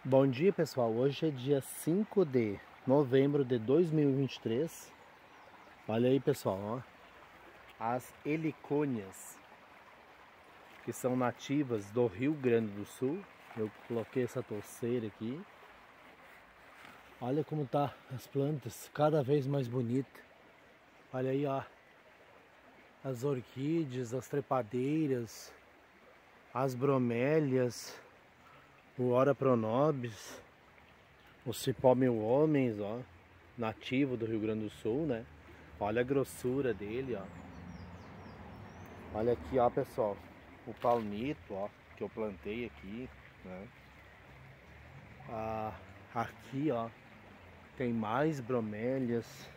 Bom dia, pessoal. Hoje é dia 5 de novembro de 2023. Olha aí, pessoal, ó. As helicônias, que são nativas do Rio Grande do Sul. Eu coloquei essa touceira aqui. Olha como tá as plantas, cada vez mais bonita. Olha aí, ó. As orquídeas, as trepadeiras, as bromélias, o Ora Pronobis, o Cipó Mil Homens, ó, nativo do Rio Grande do Sul, né? Olha a grossura dele, ó. Olha aqui, ó, pessoal, o palmito, ó, que eu plantei aqui, né? Aqui, ó, tem mais bromélias.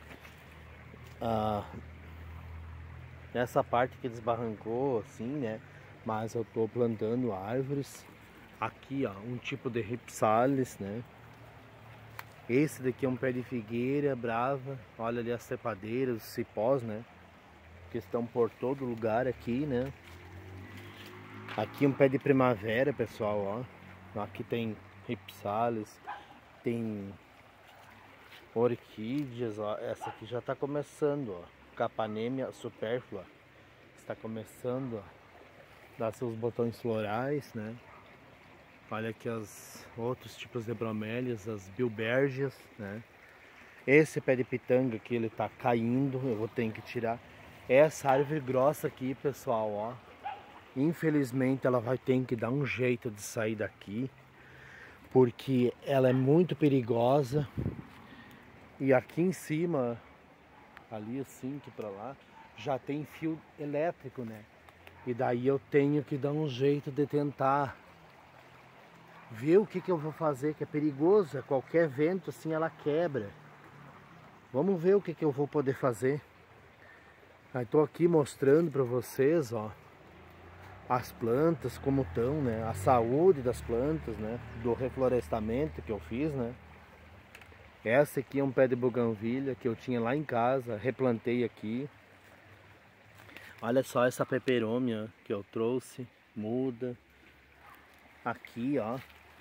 Nessa parte que desbarrancou, assim, né? Mas eu tô plantando árvores. Aqui, ó, um tipo de Ripsalis, né? Esse daqui é um pé de figueira brava. Olha ali as trepadeiras, os cipós, né? Que estão por todo lugar aqui, né? Aqui um pé de primavera, pessoal, ó. Aqui tem Ripsalis, tem orquídeas, ó. Essa aqui já tá começando, ó. Capanêmia supérflua. Está começando a dar seus botões florais, né? Olha aqui os outros tipos de bromélias, as bilbergias, né? Esse pé de pitanga aqui, ele tá caindo, eu vou ter que tirar. Essa árvore grossa aqui, pessoal, ó. Infelizmente ela vai ter que dar um jeito de sair daqui, porque ela é muito perigosa. E aqui em cima, ali assim que pra lá, já tem fio elétrico, né? E daí eu tenho que dar um jeito de tentar ver o que eu vou fazer, que é perigoso. Qualquer vento assim ela quebra. Vamos ver o que eu vou poder fazer. Aí tô aqui mostrando para vocês, ó, as plantas como estão, né? A saúde das plantas, né? Do reflorestamento que eu fiz, né? Essa aqui é um pé de buganvília que eu tinha lá em casa, replantei aqui. Olha só essa peperômia que eu trouxe, muda. Aqui, ó.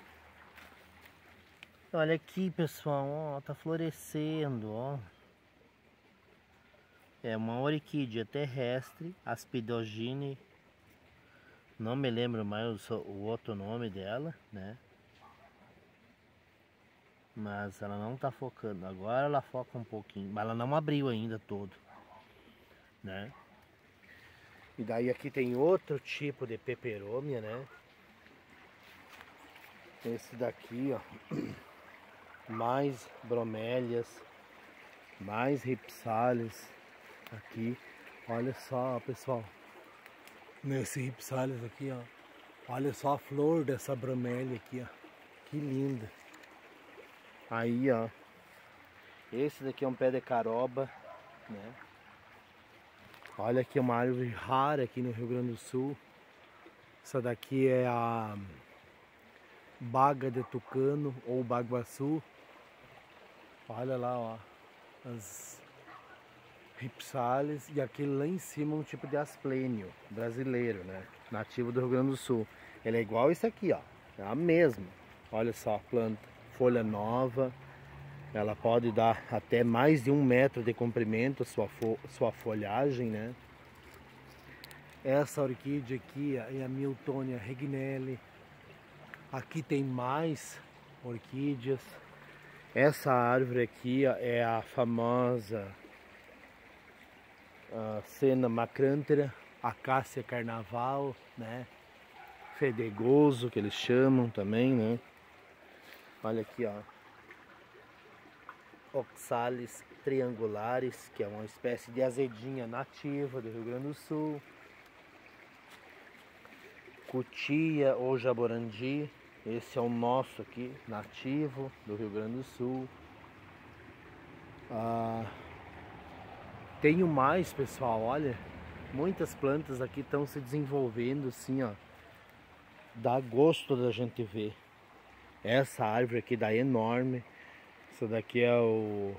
Olha aqui, pessoal, ó, tá florescendo, ó. É uma orquídea terrestre, Aspidogine. Não me lembro mais o outro nome dela, né? Mas ela não tá focando. Agora ela foca um pouquinho, mas ela não abriu ainda todo, né? E daí aqui tem outro tipo de peperômia, né? Esse daqui, ó. Mais bromélias, mais ripsalis aqui. Olha só, pessoal. Nesse ripsalis aqui, ó. Olha só a flor dessa bromélia aqui, ó. Que linda. Aí, ó. Esse daqui é um pé de caroba, né? Olha aqui uma árvore rara aqui no Rio Grande do Sul. Essa daqui é a baga de tucano ou baguaçu. Olha lá, ó. As ripsalis. E aquele lá em cima um tipo de asplênio brasileiro, né? Nativo do Rio Grande do Sul. Ele é igual isso aqui, ó. É a mesma. Olha só a planta. Folha nova. Ela pode dar até mais de 1 metro de comprimento sua folhagem, né? Essa orquídea aqui é a Miltonia regnelli. Aqui tem mais orquídeas. Essa árvore aqui é a famosa Senna macrantera, acácia carnaval, né? Fedegoso, que eles chamam também, né? Olha aqui, ó. Oxalis triangulares, que é uma espécie de azedinha nativa do Rio Grande do Sul. Cutia ou jaborandi, esse é o nosso aqui, nativo do Rio Grande do Sul. Tenho mais, pessoal, olha, muitas plantas aqui estão se desenvolvendo assim, ó. Dá gosto da gente ver. Essa árvore aqui dá enorme. Essa daqui é o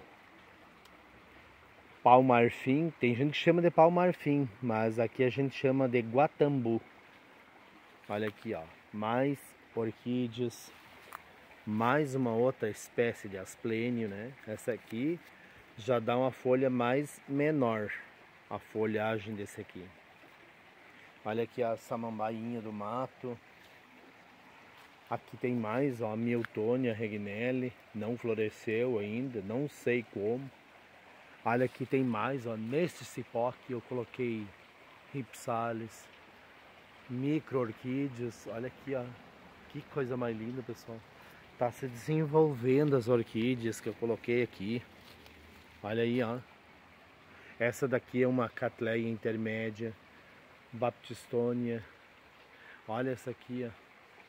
pau-marfim. Tem gente que chama de pau-marfim, mas aqui a gente chama de guatambu. Olha aqui, ó, mais orquídeas. mais uma outra espécie de asplênio, né? Essa aqui já dá uma folha mais menor, a folhagem desse aqui. Olha aqui a samambainha do mato. Aqui tem mais, ó, a Miltonia regnelli, não floresceu ainda, não sei como. Olha aqui tem mais, ó, neste cipó aqui eu coloquei ripsalis, micro-orquídeas. Olha aqui, ó, que coisa mais linda, pessoal. Tá se desenvolvendo as orquídeas que eu coloquei aqui. Olha aí, ó. Essa daqui é uma Cattleya intermédia, Baptistonia. Olha essa aqui, ó.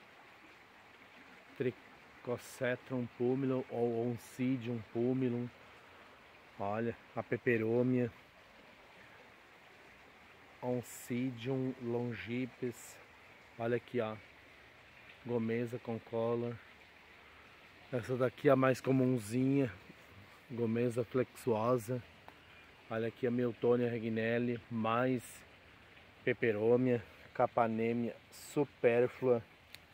Trichocetrum pumilum ou Oncidium pumilum. Olha, a peperomia. Oncidium longipes. Olha aqui, ó. Gomeza concolor. Essa daqui é a mais comunzinha. Gomeza flexuosa. Olha aqui a Miltonia regnelli, mais peperomia, capanemia superflua.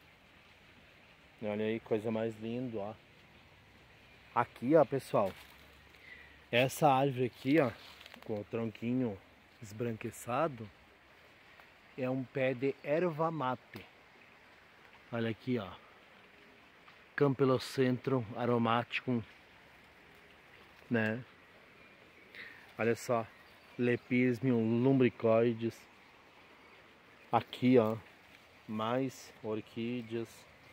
Olha aí, coisa mais linda, ó. Aqui, ó, pessoal, essa árvore aqui, ó, com o tronquinho esbranquiçado, é um pé de erva mate. Olha aqui, ó, Campylocentrum aromaticum, né? Olha só, Lepismium lumbricoides. Aqui, ó, mais orquídeas.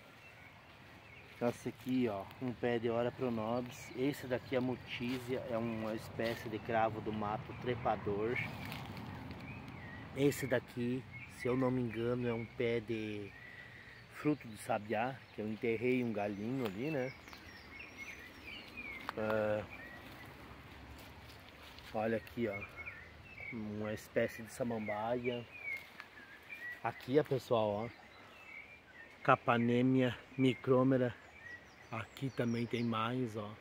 Esse aqui, ó, um pé de Ora pronobis. Esse daqui é Mutísia, é uma espécie de cravo do mato trepador. Esse daqui, se eu não me engano, é um pé de fruto de sabiá, que eu enterrei um galinho ali, né? Olha aqui, ó, uma espécie de samambaia. Aqui, ó, pessoal, ó, Capanemia micromera. Aqui também tem mais, ó.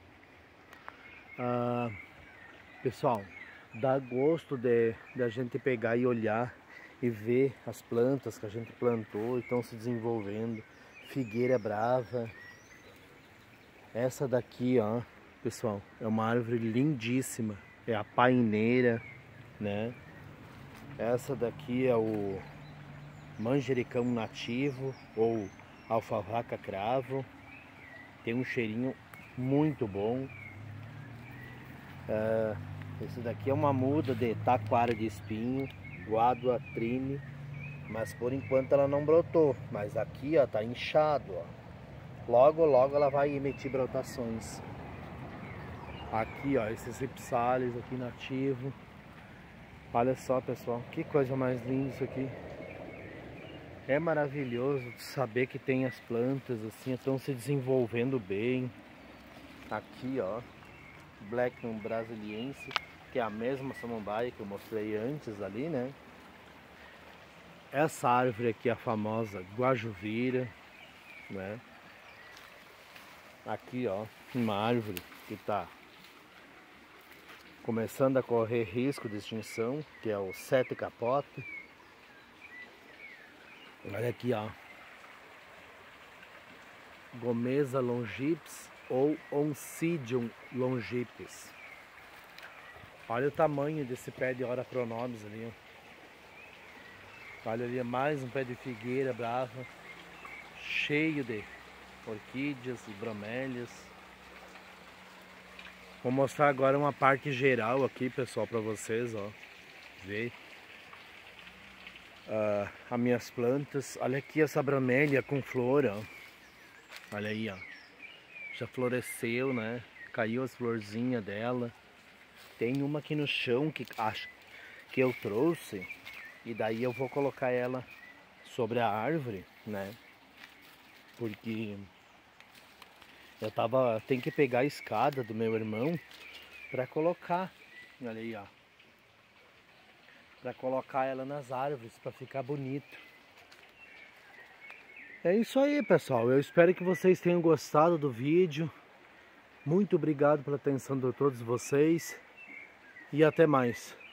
Pessoal, dá gosto de a gente pegar e olhar e ver as plantas que a gente plantou e estão se desenvolvendo. Figueira brava. Essa daqui, ó, pessoal, é uma árvore lindíssima. É a paineira, né? Essa daqui é o manjericão nativo ou alfarraca cravo. Tem um cheirinho muito bom. Esse daqui é uma muda de taquara de espinho, Guadua trine, mas por enquanto ela não brotou. Mas aqui, ó, tá inchado, ó. Logo, logo ela vai emitir brotações. Aqui, ó, esses ripsalis aqui nativo. Olha só, pessoal, que coisa mais linda isso aqui. É maravilhoso saber que tem as plantas assim, estão se desenvolvendo bem. Aqui, ó, Blechnum brasiliense, que é a mesma samambaia que eu mostrei antes ali, né? Essa árvore aqui é a famosa guajuvira, né? Aqui, ó, uma árvore que tá começando a correr risco de extinção, que é o sete capote. Olha aqui, ó, Gomeza longipes ou Oncidium longipes. Olha o tamanho desse pé de Ora pronobis ali, ó. Olha ali, mais um pé de figueira brava, cheio de orquídeas e bromélias. Vou mostrar agora uma parte geral aqui, pessoal, para vocês, ó, ver as minhas plantas. Olha aqui essa bromélia com flor, ó. Olha aí, ó, já floresceu, né? Caiu as florzinhas dela. Tem uma aqui no chão que acho que eu trouxe, e daí eu vou colocar ela sobre a árvore, né? Porque tem que pegar a escada do meu irmão para colocar, olha aí, ó, para colocar ela nas árvores para ficar bonito. É isso aí, pessoal. Eu espero que vocês tenham gostado do vídeo. Muito obrigado pela atenção de todos vocês e até mais.